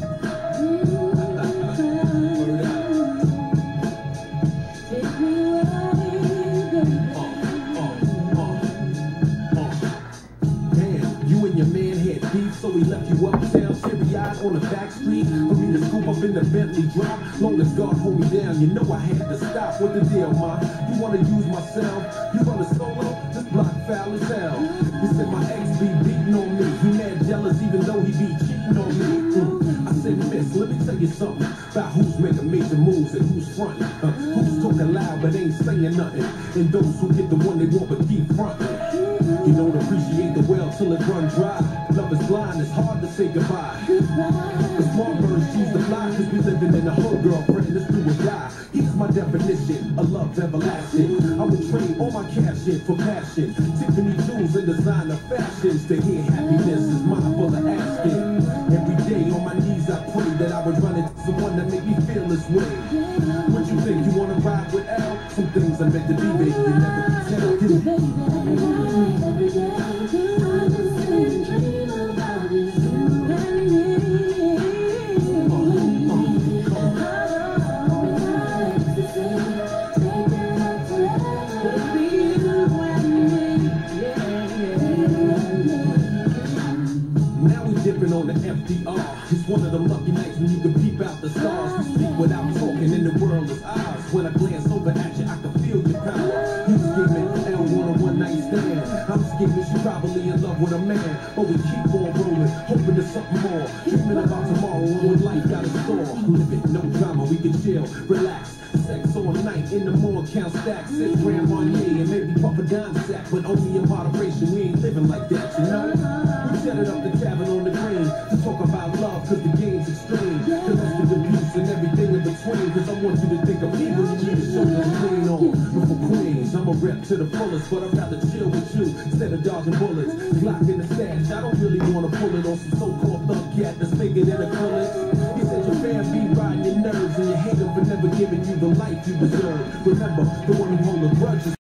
You and your man had beef, so he left you uptown, teary-eyed on the back street. For me to scoop up in the Bentley drop, long as God hold me down, you know I had to stop. What the deal, ma? You wanna use my sound? You run a solo? This block foul as hell. He said my ex be beating on me. He mad jealous even though he be cheating on me. I said, miss, let me tell you something about who's making major moves and who's fronting. Who's talking loud but ain't saying nothing. And those who get the one they want but keep fronting. You don't appreciate the well till it runs dry. Love is blind, it's hard to say goodbye. The smart birds choose to fly cause we living in a hood, girlfriend, this do or die. Here's my definition, a love everlasting. I would trade all my cash in for passion. Tiffany jewels and designer fashions. To hear happiness is mine for the asking. Every day on my knees I pray that I would run into someone that make me feel this way. What you think, you wanna ride with Al? Some things are meant to be, baby, you never can tell. Every day, I just dream about you and me. Now we dipping on the FDR. It's one of them lucky nights when you can peep out the stars. We speak without talking and the world is ours. When I glance over at you, I can feel your power. You scheming, L want a one-night stand. I'm scheming, she probably in love with a man. But we keep on rolling, hoping there's something more. Dreaming about tomorrow and what life got in store. Live it, no drama, we can chill, relax. Sex all night, in the morning count stacks. 6 Grand Marnier and maybe pop a dime sack. But only in moderation, we ain't living like that, you know? We set it up the tavern on the green to talk about love cause the game's extreme. Domestic abuse and everything in between. Cause I want you to think of me when you need a shoulder to lean on. But for Queens, I'm a rep to the fullest. But I'd rather chill with you instead of dodging bullets. Glock in the stash, I don't really wanna pull it on some so-called thug cat that's bigger than acrylics. He said your fan be riding your nerves and you hate him for never giving you the life you deserve. Remember, the one who hold a grudge is